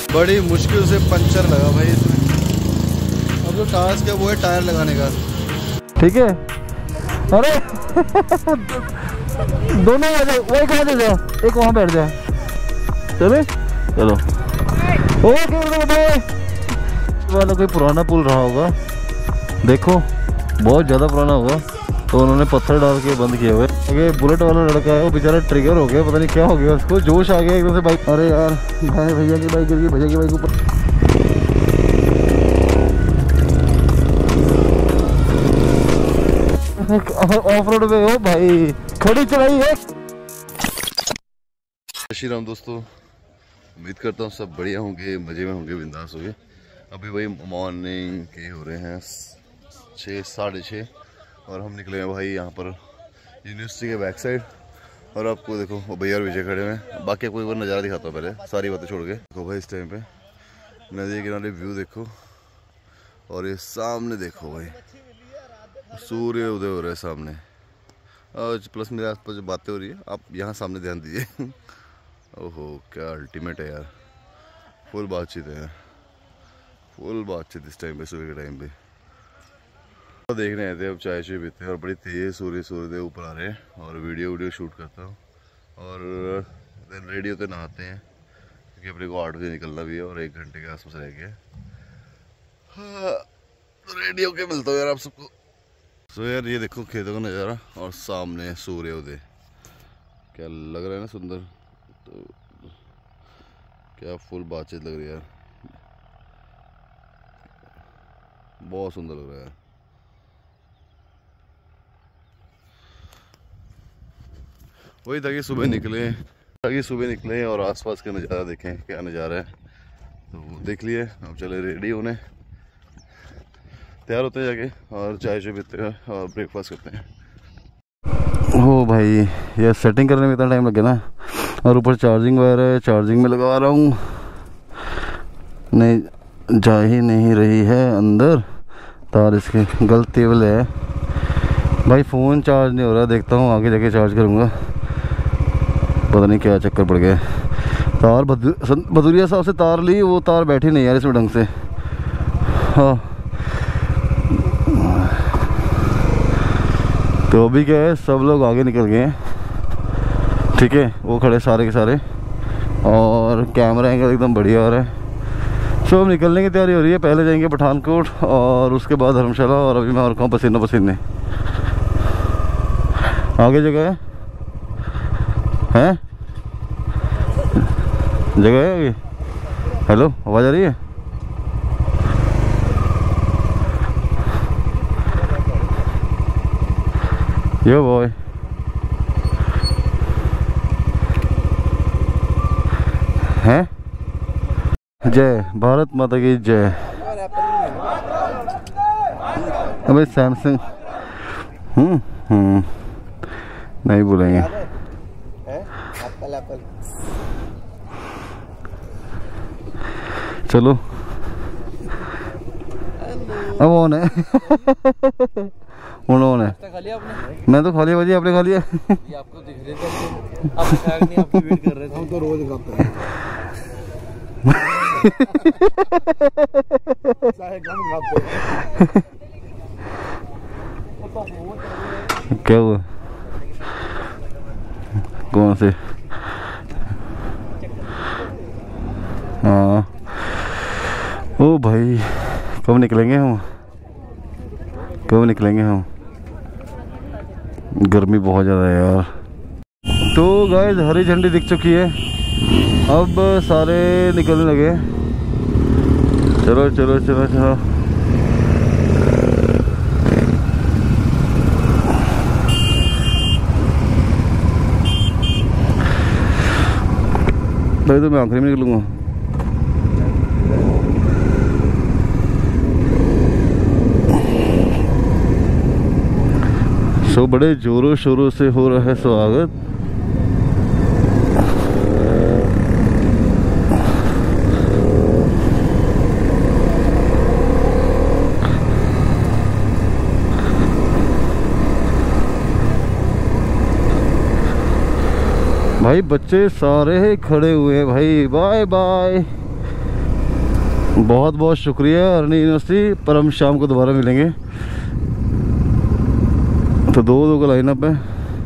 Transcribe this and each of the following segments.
बड़ी मुश्किल से पंचर लगा भाई इसमें। अब जो टास्क है वो है टायर लगाने का। ठीक है। अरे दोनों वही कहाँ दे जाए, एक वहाँ बैठ जाए। चले चलो। ओके वाला कोई पुराना पुल रहा होगा, देखो बहुत ज़्यादा पुराना होगा, तो उन्होंने पत्थर डाल के बंद किया हुआ है। अगर बुलेट वाला लड़का है वो बेचारा ट्रिगर हो गया, पता नहीं क्या हो गया उसको, जोश आ गया एकदम से बाइक। अरे यार भैया की बाइक गिर गई, भैया की बाइक ऊपर। ऑफ रोड पे हो भाई, खड़ी चलाई है। श्री राम दोस्तों, उम्मीद करता हूँ सब बढ़िया होंगे, मज़े में होंगे, बिंदास होंगे। अभी वही मॉर्निंग के हो रहे हैं 6 साढ़े 6 और हम निकले हैं भाई यहाँ पर यूनिवर्सिटी के बैक साइड। और आपको देखो वो भैया और विजय खड़े हैं। बाकी आपको एक बार नज़ारा दिखाता हूँ पहले, सारी बातें छोड़ के। देखो भाई इस टाइम पे नदी के किनारे व्यू देखो, और ये सामने देखो भाई सूर्य उदय हो रहा है सामने। और प्लस मेरे आसपास जो बातें हो रही है आप यहाँ सामने ध्यान दीजिए। ओहो क्या अल्टीमेट है यार, फुल बातचीत है यार, फुल बातचीत इस टाइम पे, सुबह के टाइम पे। तो देखने आए थे, अब चाय चाय पीते हैं और बड़ी तेज़ सूर्य ऊपर आ रहे हैं और वीडियो शूट करता हूँ। और रेडी होते नहाते हैं क्योंकि अपने को 8 बजे निकलना भी है और 1 घंटे के आसपास रह गया। हाँ तो रेडी होके मिलता हूँ यार आप सबको। तो यार ये देखो खेतों का नज़ारा और सामने सूर्य उदय, क्या लग रहा है ना सुंदर। तो क्या फुल बातचीत लग रही है यार, बहुत सुंदर लग रहा है। वही था कि सुबह निकले और आसपास का नज़ारा देखें, क्या नज़ारा है। तो देख लिए, अब चले रेडी होने, तैयार होते हैं जाके और चाय पीते हैं और ब्रेकफास्ट करते हैं। ओ भाई ये सेटिंग करने में इतना टाइम लग गया ना, और ऊपर चार्जिंग वायर है, चार्जिंग में लगा रहा हूँ, नहीं जा ही नहीं रही है अंदर तार, इसके गलती वाले है भाई। फ़ोन चार्ज नहीं हो रहा, देखता हूँ आगे जाके चार्ज करूँगा, पता नहीं क्या चक्कर पड़ गया। तार भदूरिया साहब से तार ली, वो तार बैठी नहीं यार इसमें ढंग से। हाँ तो अभी क्या है, सब लोग आगे निकल गए हैं, ठीक है, वो खड़े सारे के सारे, और कैमरा एंगल एकदम बढ़िया आ रहा है। सब निकलने की तैयारी हो रही है, पहले जाएंगे पठानकोट और उसके बाद धर्मशाला, और अभी मैं और कहूँ पसीने पसीने। आगे जगह है जगह है आगे। हेलो आवाज़ आ रही है? यो बॉय हैं, जय भारत माता की जय। अबे सैमसंग नहीं बोलेंगे। एप्पल चलो अब ऑन है। उन्होंने मैं तो खा लिया भाजी, आपने खा लिया? आपको दिख रहे थे, आपने खाया नहीं, आपकी वेट कर रहे थे। हम तो रोज खाते हैं। क्या हुआ? कौन से? हाँ ओ भाई कब निकलेंगे हम? गर्मी बहुत ज़्यादा है यार। तो गाइस हरी झंडी दिख चुकी है, अब सारे निकलने लगे। चलो चलो चलो चलो। भाई तो मैं आखिरी में निकलूँगा। सो बड़े जोरों शोरों से हो रहा है स्वागत। भाई बच्चे सारे खड़े हुए हैं भाई, बाय बाय बहुत बहुत शुक्रिया अरनी यूनिवर्सिटी, पर हम शाम को दोबारा मिलेंगे। तो दो का लाइनअप है।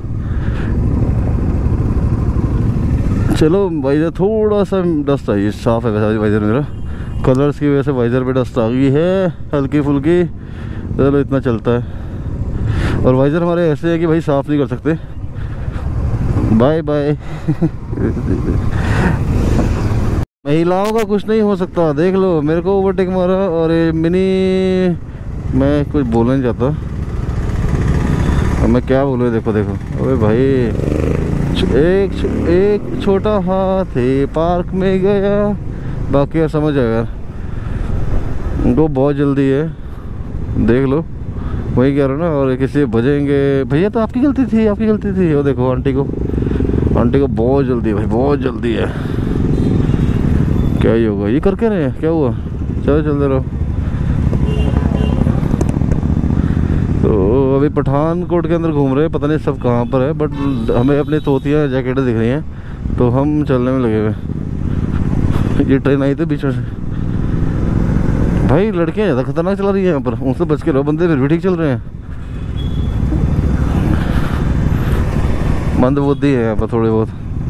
चलो वाइजर थोड़ा सा डस्ट आई है, साफ़ है वैसे वाइजर मेरा, कलर्स की वजह से वाइजर पे डस्ट आ गई है हल्की फुल्की। चलो इतना चलता है। और वाइजर हमारे ऐसे है कि भाई साफ़ नहीं कर सकते। Bye bye. महिलाओं का कुछ नहीं हो सकता, देख लो मेरे को ओवरटेक मारा और ये मिनी, मैं कुछ बोलना नहीं चाहता, अब मैं क्या बोलूँ। देखो देखो, अबे भाई एक छोटा हाथी पार्क में गया, बाकी यार समझ आएगा यार, उनको बहुत जल्दी है, देख लो वही कह रहा हूँ ना। और किसी बजेंगे, भैया तो आपकी गलती थी, आपकी गलती थी। वो देखो आंटी को बहुत जल्दी है भाई, बहुत जल्दी है। क्या ही होगा, ये करके रहे हैं, क्या हुआ, चलो चलते रहो। तो अभी पठानकोट के अंदर घूम रहे हैं, पता नहीं सब कहाँ पर है, बट हमें अपनी तोतियाँ जैकेटें दिख रही हैं, तो हम चलने में लगे हुए। ये ट्रेन आई थी बीच में से, भाई लड़कियाँ ज़्यादा खतरनाक चला रही है यहाँ पर, उनसे बच के रहो, बंदे फिर भी ठीक चल रहे हैं। मंदबुद्धि है यहाँ पर थोड़े बहुत।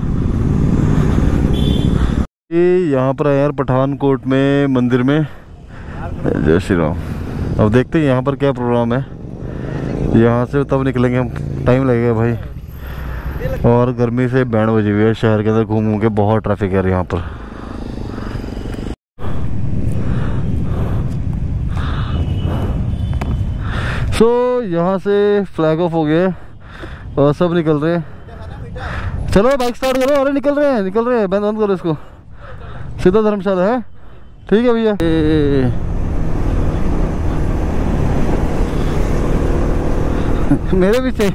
ये यहाँ पर है यार पठानकोट में मंदिर में, जय श्री राम। अब देखते हैं यहाँ पर क्या प्रोग्राम है, यहाँ से तब निकलेंगे हम, टाइम लगेगा भाई। और गर्मी से बैंड बजी हुई है, शहर के अंदर घूम के बहुत ट्रैफिक है यहाँ पर। सो यहाँ से फ्लैग ऑफ हो गया और सब निकल रहे हैं। चलो बाइक स्टार्ट करो, अरे निकल रहे हैं बंद करो इसको, सीधा धर्मशाला है, ठीक है भैया। मेरे पीछे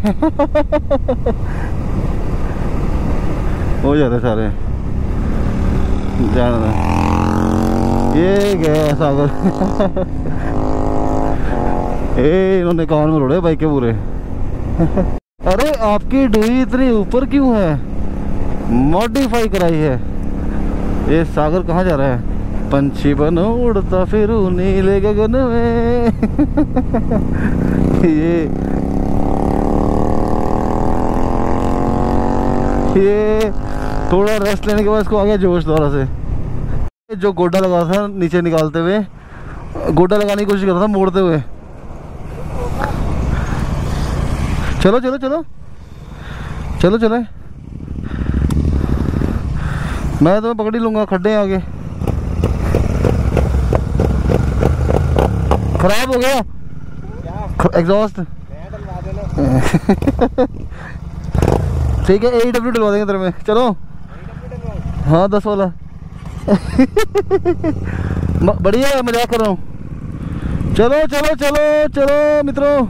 हो जाते सारे, जाना ये गया सागर। इन्होंने कान में रोड़े बाइक के पूरे। अरे आपकी डोई इतनी ऊपर क्यों है, मॉडिफाई कराई है। ये सागर कहाँ जा रहा है, पंछी बनो उड़ता फिर नीले गगन में। ये थोड़ा रेस्ट लेने के बाद इसको आ गया जोश दोबारा से। जो गोड्डा लगा था नीचे निकालते हुए, गोड्डा लगाने की कोशिश कर रहा था मोड़ते हुए। चलो चलो चलो चलो चले, मैं तुम्हें पकड़ ही लूंगा, खड्डे आगे। खराब हो गया एग्जॉस्ट। ठीक है AEW डलवा देंगे तेरे में, चलो। हाँ 10 वाला। बढ़िया, मजाक कर रहा हूँ। चलो चलो चलो चलो मित्रों।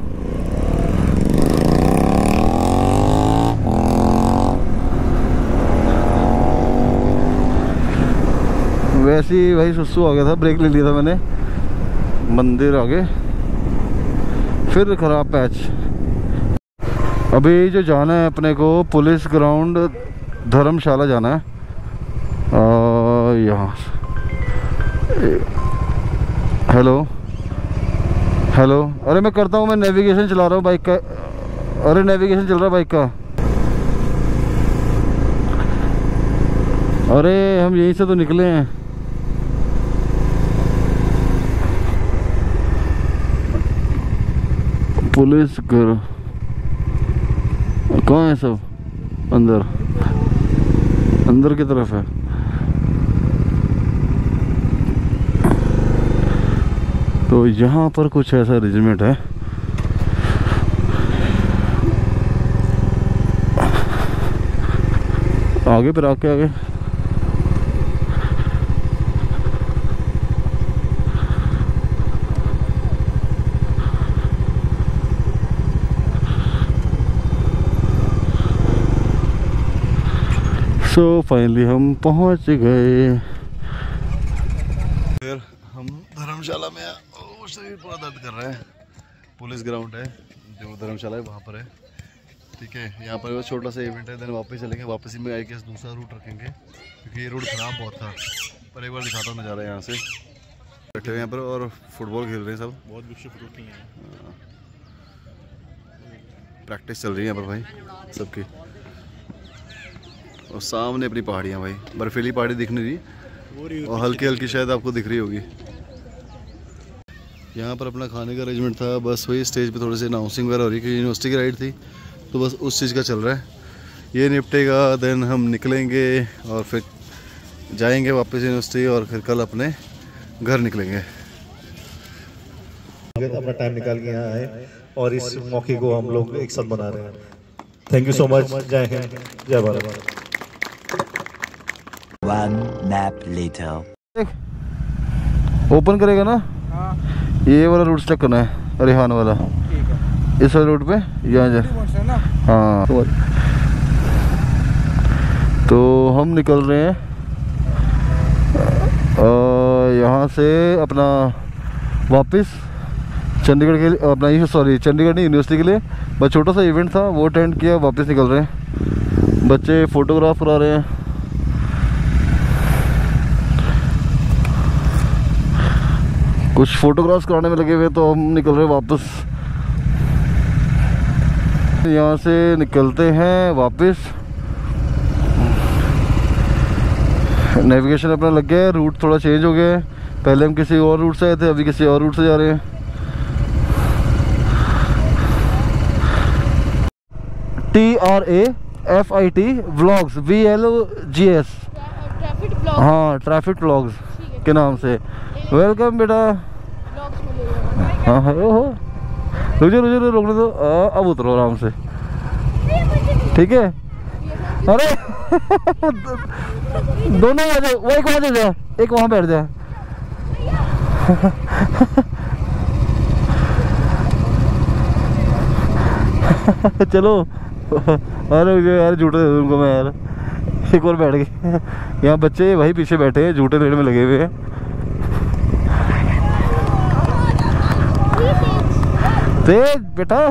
वैसे ही भाई सुसु आ गया था, ब्रेक ले लिया था मैंने, मंदिर आगे फिर खराब पैच। अभी जो जाना है अपने को पुलिस ग्राउंड धर्मशाला जाना है। यहाँ हेलो हेलो, अरे मैं करता हूँ, मैं नेविगेशन चला रहा हूँ बाइक का। अरे नेविगेशन चल रहा है बाइक का। अरे हम यहीं से तो निकले हैं। पुलिस घर कहाँ है, सब अंदर की तरफ है। तो यहाँ पर कुछ ऐसा अरेंजमेंट है। आगे फिर आके आगे सो फाइनली हम पहुंच गए। फिर हम धर्मशाला में, ओ शरीर पूरा दर्द कर रहा है। पुलिस ग्राउंड है जो धर्मशाला है वहाँ पर है, ठीक है। यहाँ पर वो छोटा सा इवेंट है, देन वापस चलेंगे। वापसी में आई गेस दूसरा रूट रखेंगे क्योंकि ये रोड ख़राब बहुत था। पर एक बार दिखाता हूँ नज़ारा यहाँ से। बैठे हुए यहाँ पर और फुटबॉल खेल रहे हैं सब। बहुत विश्व फुटबॉल खेल रहे हैं। प्रैक्टिस चल रही है यहाँ पर भाई सबकी। और सामने अपनी पहाड़ियाँ भाई, बर्फीली पहाड़ी दिख नहीं रही और हल्की हल्की शायद आपको दिख रही होगी। यहाँ पर अपना खाने का अरेंजमेंट था, बस वही स्टेज पे थोड़ी सी अनाउंसिंग वगैरह हो रही कि यूनिवर्सिटी की राइड थी तो बस उस चीज़ का चल रहा है। ये निपटेगा देन हम निकलेंगे और फिर जाएंगे वापस यूनिवर्सिटी और फिर कल अपने घर निकलेंगे। अपना टाइम निकाल के यहाँ आए और इस मौके को हम लोग एक साथ मना रहे हैं। Thank you so much. जय हिंद, जय Bharat. One nap later. Open करेगा ना? हाँ। ये वाला रूट सेलेक्ट करना है, रेहान वाला। ठीक है। इस वाले रूट पे यहाँ जा। हाँ। तो हम निकल रहे हैं यहाँ से अपना वापस चंडीगढ़ के लिए, अपना ये सॉरी चंडीगढ़ नहीं, यूनिवर्सिटी के लिए। बस छोटा सा इवेंट था वो अटेंड किया, वापस निकल रहे हैं। बच्चे फोटोग्राफ करा रहे हैं। कुछ फोटोग्राफ्स कराने में लगे हुए तो हम निकल रहे हैं वापस। यहाँ से निकलते हैं वापस। नेविगेशन अपना लग गया है, रूट थोड़ा चेंज हो गया है। पहले हम किसी और रूट से आए थे, अभी किसी और रूट से जा रहे हैं। TRAFIT व्लॉग्स VLOGS, हाँ ट्रैफिक व्लॉग्स के नाम से। वेलकम बेटा। हाँ हाँ ओहो, रुक जाओ रोकने दो। अब उतरो आराम से, ठीक है। अरे दोनों आ जाओ, वो एक वहाँ दे जाए, एक वहाँ बैठ जाए। चलो। अरे यार झूठे दे दो उनको मैं यार। एक और बैठ गए। यहाँ बच्चे भाई पीछे बैठे हैं, झूठे लेने में लगे हुए हैं। तेज बेटा।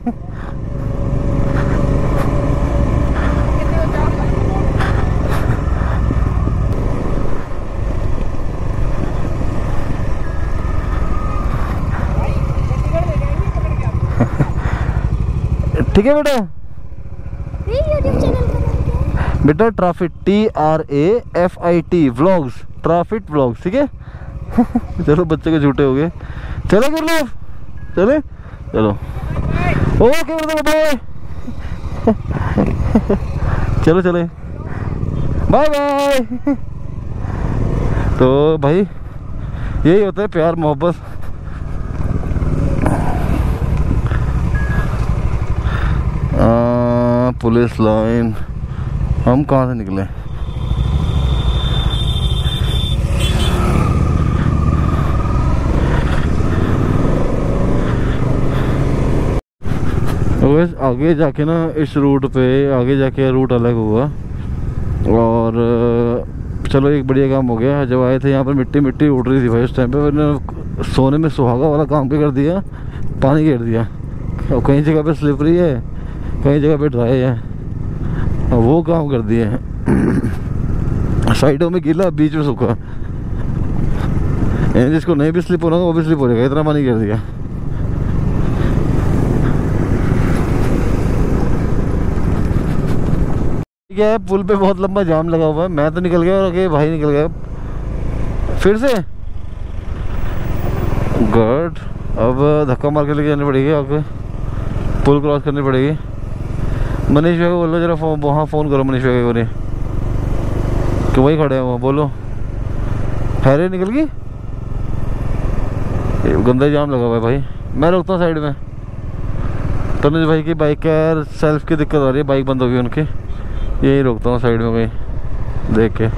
ठीक है बेटा। बेटा traffic TRAFIT vlogs, traffic vlogs, ठीक है। चलो बच्चे के झूठे हो गए। चलो गुरु, चले चलो। Okay bye. चलो चले, बाय बाय। तो भाई यही होता है प्यार मोहब्बत। Police line. हम कहाँ से निकले? आगे जाके ना इस रूट पे आगे जाके रूट अलग हुआ और चलो एक बढ़िया काम हो गया। जब आए थे यहाँ पर मिट्टी मिट्टी उड़ रही थी भाई उस टाइम पे, मैंने सोने में सुहागा वाला काम पे कर दिया, पानी घेर दिया। और कई जगह पे स्लिपरी है, कई जगह पे ड्राई है, वो काम कर दिए हैं। साइडों में गीला, बीच में सूखा। जिसको नहीं भी स्लिप होना वो भी स्लिप हो जाएगा, इतना पानी कर दिया। ठीक है, पुल पे बहुत लंबा जाम लगा हुआ है। मैं तो निकल गया और आगे भाई निकल गया फिर से। गुड। अब धक्का मार के लेके जानी पड़ेगी, आगे पुल क्रॉस करनी पड़ेगी। मनीष भाई को बोलो जरा वहाँ फ़ोन करो मनीष भाई को, कि वही खड़े हैं वो। बोलो हैरे निकल गई। गंदा जाम लगा हुआ है भाई। मैं रुकता हूँ साइड में। तनुज भाई की बाइक का यार सेल्फ की दिक्कत आ रही है, बाइक बंद हो गई उनकी। यही रुकता हूँ साइड में कहीं देख के।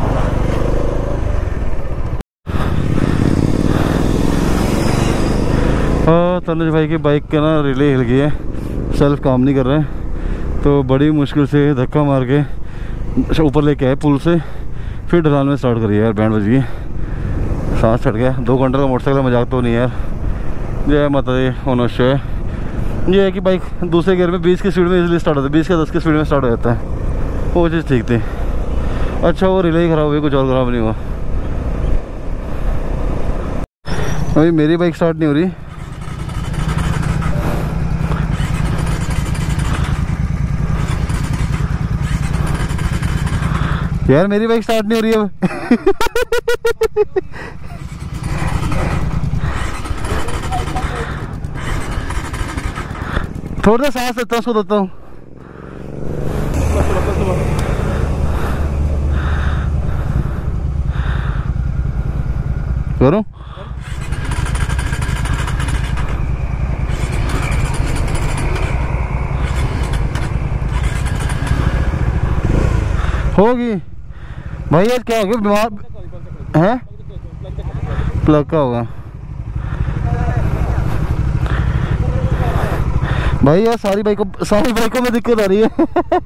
हाँ तनुज भाई की बाइक के ना रिले हिल गई है, सेल्फ काम नहीं कर रहे हैं। तो बड़ी मुश्किल से धक्का मार के ऊपर लेके आए पुल से, फिर ढलान में स्टार्ट करिए यार। बैंड बज गई, सांस चढ़ गया। 2 घंटे का मोटरसाइकिल मजाक तो नहीं यार। जय माता दी ओनोशय। ये है कि बाइक दूसरे गियर में 20 की स्पीड में इजीली स्टार्ट होता है, 20 या 10 की स्पीड में स्टार्ट हो जाता है। वो चीज़ ठीक थी। अच्छा वो रिले ही ख़राब हुई, कुछ और ख़राब नहीं हुआ। अभी मेरी बाइक स्टार्ट नहीं हो रही। यार मेरी बाइक स्टार्ट नहीं हो रही अब। थोड़ा सा सांस लेता हूँ, उसको देता हूँ। करूँ? होगी भाई। आज क्या हो गया, बीमार है? प्लग का होगा भाई। यार सारी बाइकों में दिक्कत आ रही है।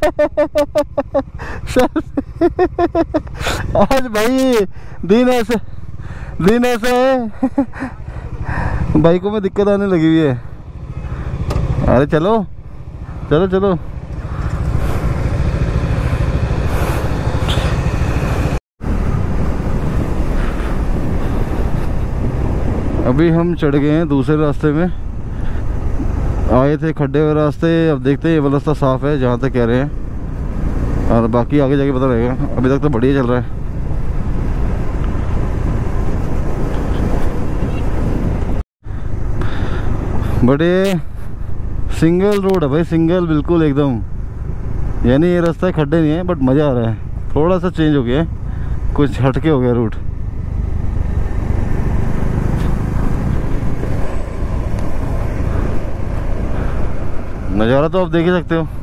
आज भाई दिन ऐसे है। बाइकों में दिक्कत आने लगी हुई है। अरे चलो चलो चलो। अभी हम चढ़ गए हैं दूसरे रास्ते में। आए थे खड्डे वाले रास्ते, अब देखते हैं ये वाला रास्ता साफ है जहाँ तक कह रहे हैं, और बाकी आगे जाके पता लगेगा। अभी तक तो बढ़िया चल रहा है। बड़े सिंगल रोड है भाई, सिंगल बिल्कुल एकदम। यानी ये रास्ता खड्डे नहीं है, बट मज़ा आ रहा है। थोड़ा सा चेंज हो गया है, कुछ हटके हो गया रूट। नज़ारा तो आप देख ही सकते हो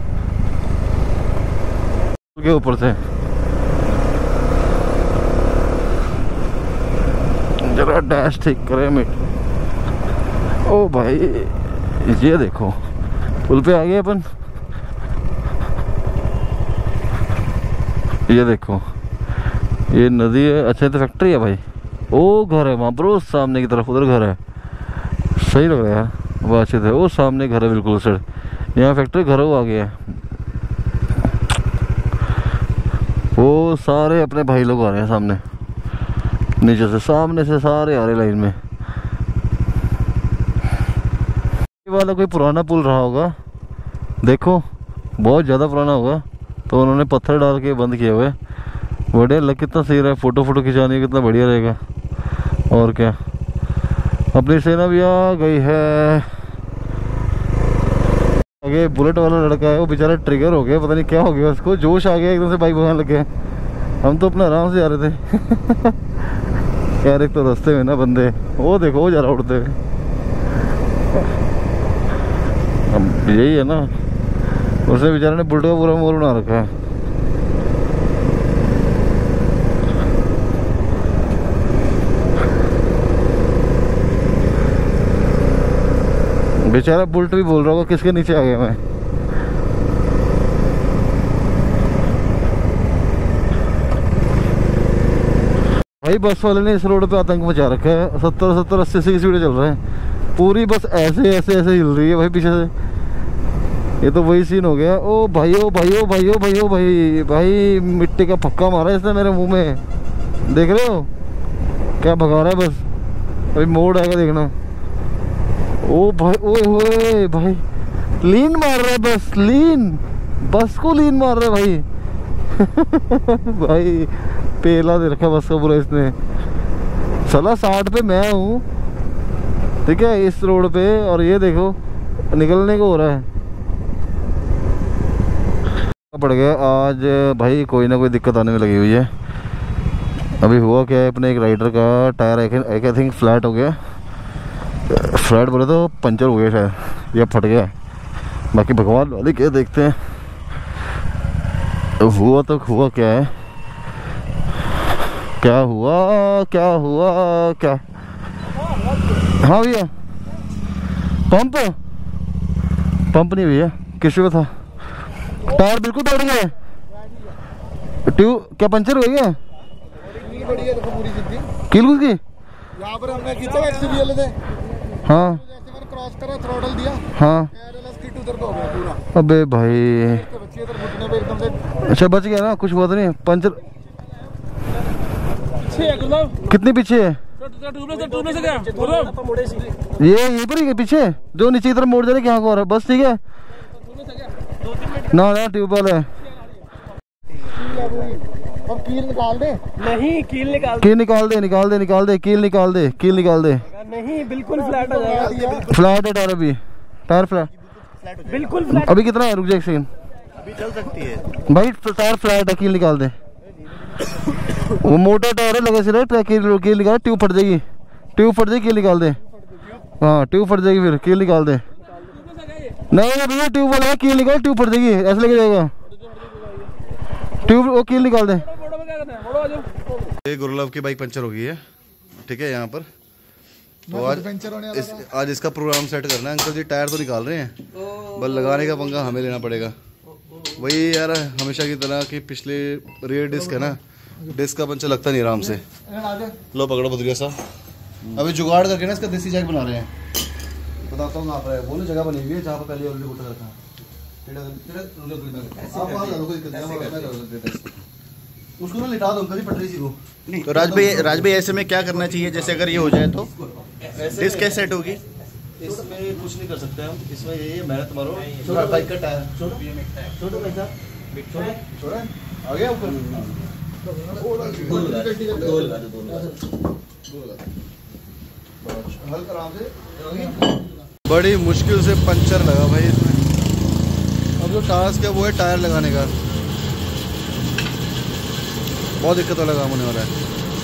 के ऊपर से। जरा डैश ठीक करे मिट। ओ भाई ये देखो, पुल पे आ गए अपन। ये देखो ये नदी है। अच्छा तो फैक्ट्री है भाई। ओ घर है वहाँ पर, उस सामने की तरफ, उधर घर है। सही लग रहा है यार, वो अच्छे थे। वो सामने घर है बिल्कुल सर, यहाँ फैक्ट्री घर वो आ गया है। वो सारे अपने भाई लोग आ रहे हैं सामने, नीचे से, सामने से सारे आ रहे लाइन में। ये वाला कोई पुराना पुल रहा होगा, देखो बहुत ज़्यादा पुराना होगा, तो उन्होंने पत्थर डाल के बंद किए हुए। बढ़िया लग, कितना सही रहा है। फोटो खिंचाने कितना बढ़िया रहेगा। और क्या, अपनी सेना भी आ गई है। आगे बुलेट वाला लड़का है, वो बेचारा ट्रिगर हो गया, पता नहीं क्या हो गया उसको, जोश आ गया एकदम से, बाइक भगाने लग गए। हम तो अपना आराम से जा रहे थे। यार एक तो रास्ते में ना बंदे, वो देखो वो जा रहा उड़ते हुए। अब यही है ना, उसने बेचारे ने बुलेट का पूरा मोर बना रखा है। बेचारा बुलेट भी बोल रहा होगा किसके नीचे आ गया मैं। भाई बस वाले ने इस रोड पे आतंक मचा रखा है। 70-80 की स्पीड चल रहा है, पूरी बस ऐसे हिल रही है भाई पीछे से। ये तो वही सीन हो गया। ओ भाई ओ भाई ओ भाई ओ भाई ओ भाई भाई, मिट्टी का फक्का मारा इसने मेरे मुंह में, देख रहे हो क्या भगा रहा है। बस अभी मोड़ आएगा देखना। ओ भाई ओए होए भाई, लीन मार रहा है बस, लीन, बस को लीन मार रहा है भाई। भाई पेला दे रखा बस का पूरा इसने। साला 60 पे मैं हूँ, ठीक है, इस रोड पे, और ये देखो निकलने को हो रहा है। पड़ गया आज भाई, कोई ना कोई दिक्कत आने में लगी हुई है। अभी हुआ क्या है, अपने एक राइडर का टायर आई थिंक फ्लैट हो गया। फ्लैट बोले तो पंचर हो गया शायद, या फट गया। बाकी भगवान वाले क्या देखते हैं। हुआ तो हुआ क्या है, क्या हुआ क्या हुआ क्या। हाँ भैया, पंप नहीं भैया, किसी में था। टायर बिल्कुल तोड़ गया, ट्यूब क्या पंचर हो गया। किल की यहाँ पर हमने खींचा एक्सटीरियर थे। हाँ क्रॉस करा, थ्रॉटल दिया। हाँ उधर को हो गया पूरा। अबे भाई, तो बच्ची इधर घुटने पे एकदम से। अच्छा बच गया ना, कुछ बात नहीं। पंचर पीछे है, कितनी पीछे है। ये यहीं पर ही पीछे जो नीचे की तरफ मोड़ दे रहे क्या हो रहा है, बस ठीक है ना ना ट्यूबवेल है। अब कील निकाल दे। नहीं कील निकाल कील निकाल दे कील निकाल दे। नहीं बिल्कुल फ्लैट हो जाएगा। फ्लैट है टायर, अभी टायर फ्लैट बिल्कुल फ्लैट। अभी कितना है, रुक जा एक सेकंड। अभी चल सकती है भाई टायर फ्लैट है, कील निकाल दे। वो मोटा टायर है लगा सिर्फ, कील निकाल, ट्यूब फट जाएगी कील निकाल दे। हाँ ट्यूब फट जाएगी, फिर कील निकाल दे। नहीं भैया ट्यूब वाला है, कील निकाल, ट्यूब फट जाएगी, ऐसे लेके जाएगा ट्यूब, वो कील निकाल दे। ये गुरुलव की बाइक पंचर हो गई है, ठीक है यहाँ पर। तो आज इसका प्रोग्राम सेट करना है। अंकल जी टायर तो निकाल रहे हैं, बस लगाने का पंगा हमें लेना पड़ेगा। वही यार हमेशा की तरह कि पिछले रेयर डिस्क है ना, डिस्क का पंचर लगता नहीं आराम से। लो पकड़ो बदरिया साहब, अभी जुगाड़ करके ना इसका देसी जैक बना रहे हैं। बताता हूँ आप बोलो, जगह बनी हुई है जहाँ पर पहले ऑलरेडी गुटा रखा है। उसको ना लिटा दो अंकल जी पटरी सी को। तो राज भाई ऐसे में क्या करना चाहिए, जैसे अगर ये हो जाए तो डिस्क कैसे सेट होगी? इसमें कुछ नहीं कर सकते हम, इसमें यही मेहनत मारो। छोटा बाइक का टायर छोटा पैसा छोड़ा आ गया ऊपर। हल्का आराम से। बड़ी मुश्किल से पंचर लगा भाई इसमें। अब जो टास्क है वो है टायर लगाने का, बहुत दिक्कत वाला काम होने वाला है।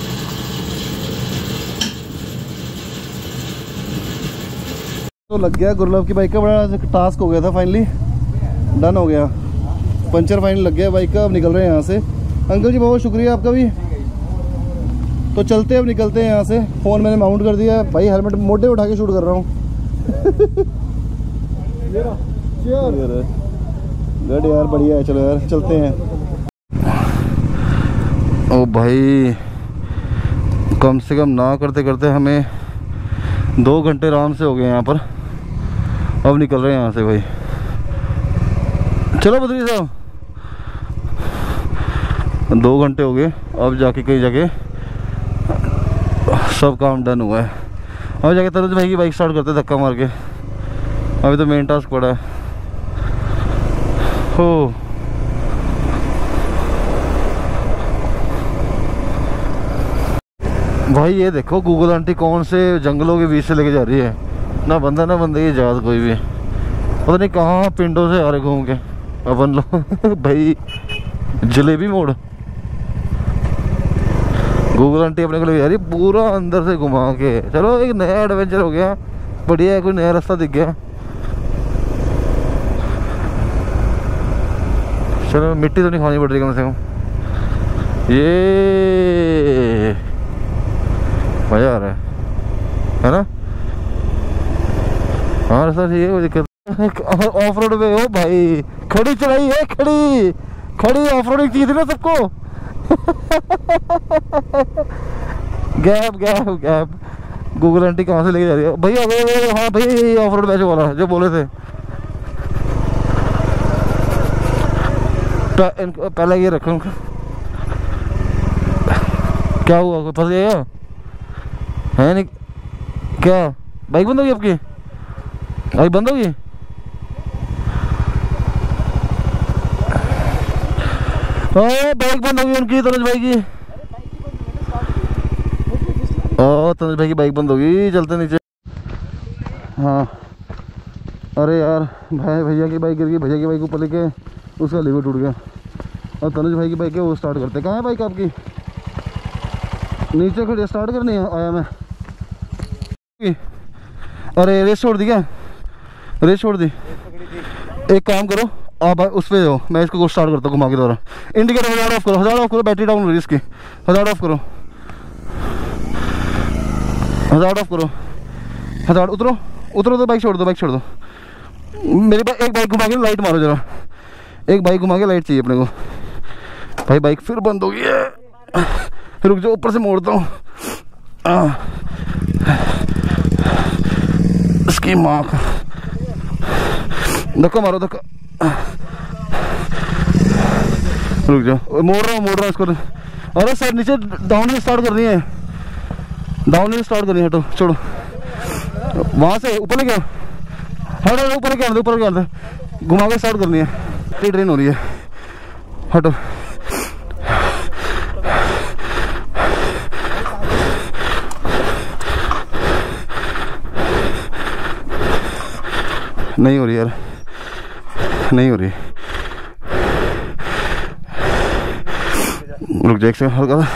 तो लग गया गुरुलव की बाइक का, बड़ा टास्क हो गया था, फाइनली डन हो गया, पंचर फाइनल लग गया बाइक का। अब निकल रहे हैं यहाँ से। अंकल जी बहुत शुक्रिया आपका भी। तो चलते अब निकलते हैं यहाँ से। फ़ोन मैंने माउंट कर दिया है भाई, हेलमेट मोटे उठा के शूट कर रहा हूँ। गड यार बढ़िया है, चलो यार चलते हैं। ओ भाई कम से कम ना करते करते हमें 2 घंटे आराम से हो गए यहाँ पर। अब निकल रहे हैं यहाँ से भाई। चलो बद्री साहब 2 घंटे हो गए, अब जाके कहीं जाके सब काम डन हुआ है। अब जाके तनुज भाई की बाइक स्टार्ट करते धक्का मार के। अभी तो मेन टास्क पड़ा है। हो भाई ये देखो गूगल आंटी कौन से जंगलों के बीच से लेके जा रही है, ना बंदा ना बंदे की जात कोई भी, पता नहीं कहाँ पिंडों से आ रहे घूम के अपन लोग। भाई जलेबी मोड़ गूगल आंटी अपने को ले जा रही पूरा अंदर से घुमा के। चलो एक नया एडवेंचर हो गया, बढ़िया है, कोई नया रास्ता दिख गया। चलो मिट्टी तो नहीं खानी पड़ रही कम से कम। ये मजा आ रहा है ना? हाँ रास्ता ठीक है, कोई दिक्कत। ऑफ रोड पे हो भाई, खड़ी चलाई है, खड़ी ऑफ रोडिंग चाहिए थी ना सबको। गैप गूगल आंटी कहाँ से लेके जा रही है भैया? हाँ भैया ये ऑफ रोड बैच वाला जो बोले थे। पहले ये रखो उनका। क्या हुआ, फंस गया है? नहीं क्या बाइक बंद होगी आपकी? बाइक बंद होगी? हाँ बाइक बंद होगी उनकी, तनुज भाई की। तनुज भाई की बाइक बंद होगी, चलते नीचे। हाँ अरे यार भाई भैया की बाइक गिर गई, भैया की बाइक ऊपर लेके उसका लीवर टूट गया। और तनुज भाई की बाइक है वो स्टार्ट करते। कहाँ है बाइक आपकी? नीचे खड़ी, स्टार्ट करनी आया मैं। अरे रेस छोड़ दी क्या? रेस छोड़ दी। एक काम करो आप उस पर जाओ, मैं इसको स्टार्ट करता हूँ घुमा के द्वारा। इंडिकेटर हजार ऑफ करो, बैटरी डाउन हो रही है इसकी। हजार ऑफ करो, उतरो तो बाइक छोड़ दो। मेरी बाइक, एक बाइक घुमा के लाइट मारो जरा, एक बाइक घुमा के लाइट चाहिए अपने को। भाई बाइक फिर बंद हो गई है, रुक जाओ ऊपर से मोड़ता हूँ। इसकी माँ का धक्का मारो, धक्का। रुक जाओ, मोड़ रहा हूँ इसको। अरे सर नीचे डाउन से स्टार्ट करनी है। डाउन स्टार्ट करनी है, हटो छोड़ो, वहाँ से ऊपर लेके आओ, हटो ऊपर लेके आते, ऊपर लेके आते, घुमा के स्टार्ट करनी है, ड्रेन हो रही है, हटो। नहीं हो रही यार, नहीं हो रही, रुक जा एक सेकंड, हल्का सा,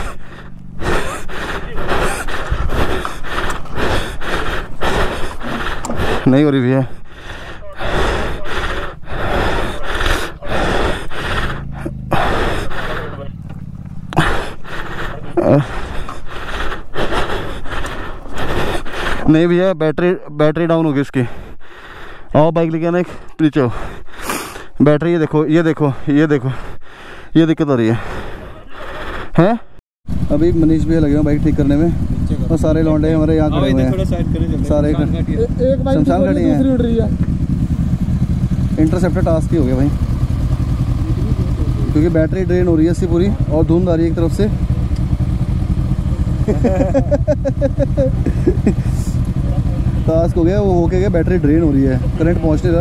नहीं हो रही भैया। नहीं भैया, बैटरी डाउन हो गई इसकी। आओ बाइक लेके आना, एक नीचे आओ, बैटरी ये देखो, ये देखो, ये देखो, ये दिक्कत आ रही है? अभी मनीष भैया लगे हैं बाइक ठीक करने में, और सारे लौंडे हमारे यहाँ खड़े हुए हैं, सारे शमशान खड़ी हैं। इंटरसेप्टर टास्क ही हो गया भाई, क्योंकि बैटरी ड्रेन हो रही है इसकी पूरी, और धुंध आ रही है एक तरफ से। टास्क हो गया, वो होके गया, बैटरी ड्रेन हो रही है, करंट पहुँच नहीं रहा,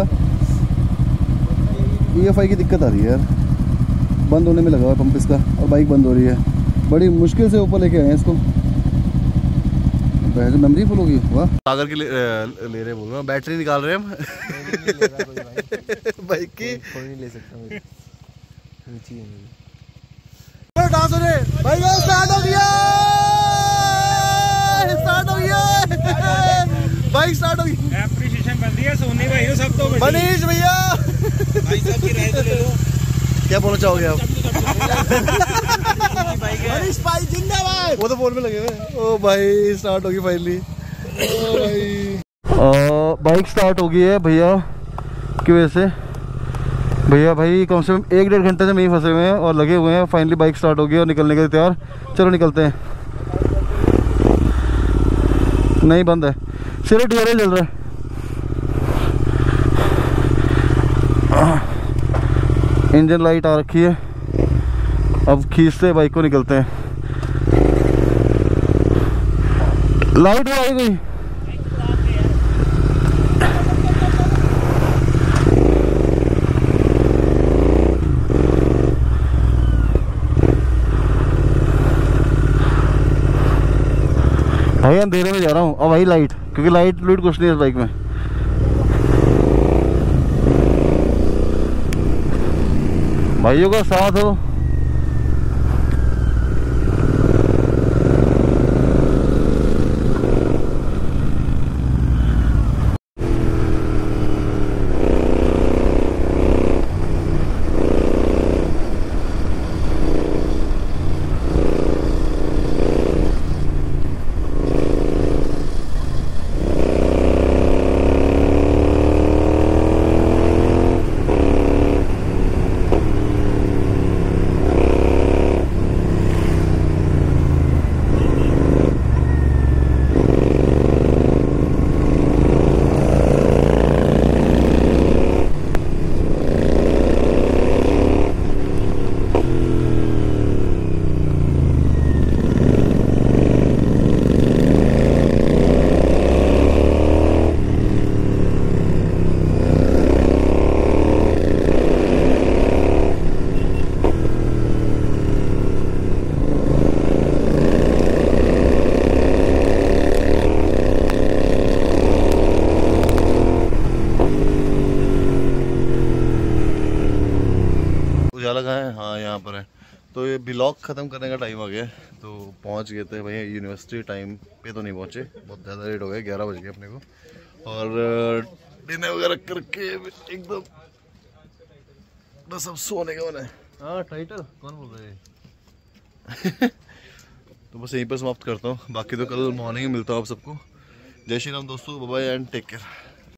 EFI की दिक्कत आ रही है यार, बंद होने में लगा हुआ है पंप इसका, और बाइक बंद हो रही है, बड़ी मुश्किल से ऊपर लेके आए हैं इसको। मेमोरी फुल होगी, वाह। सागर की ले रहे बोल रहा हूँ, बैटरी निकाल रहे हैं हम बाइक की, कोई नहीं ले सकता मेरी, नीचे ही है डांस हो रहे भाई, स्टार्ट हो गया, स्टार्ट हो गया, बाइक स्टार्ट हो गई, एप्रिसिएशन बन रही है सोनी भाई, सब तो मनीष भैया भाई साहब की राय तो ले लो, क्या बोलना चाहोगे आप? मनीष भाई जिंदाबाद। वो तो फोन में लगे हुए। ओ भाई स्टार्ट होगी फाइनली, बाइक स्टार्ट हो गई है भैया की वजह से। भैया भाई कम से कम 1-1.5 घंटे से यहीं फंसे हुए हैं और लगे हुए हैं, फाइनली बाइक स्टार्ट हो गई और निकलने के लिए तैयार। चलो निकलते हैं। नहीं बंद है, सिर्फ DRL चल रहा है। इंजन लाइट आ रखी है, अब खींचते बाइक को, निकलते हैं। लाइट आई गई, भाई अंधेरे में जा रहा हूँ अब भाई, लाइट, क्योंकि लाइट कुछ नहीं है इस बाइक में। भाइयों का साथ हो। उजाला कहाँ है? हाँ यहाँ पर है। तो ये ब्लॉग ख़त्म करने का टाइम आ गया, तो पहुँच गए थे भैया यूनिवर्सिटी। टाइम पे तो नहीं पहुँचे, बहुत ज़्यादा लेट हो गया, 11 बज गए अपने को। और डिनर वगैरह करके एकदम बस अब सोने का मन है। हाँ टाइटल कौन बोल रहे हैं? तो बस यहीं पर समाप्त करता हूँ, बाकी तो कल मॉर्निंग में मिलता हूँ आप सबको। जय श्री राम दोस्तों, bye bye and take care.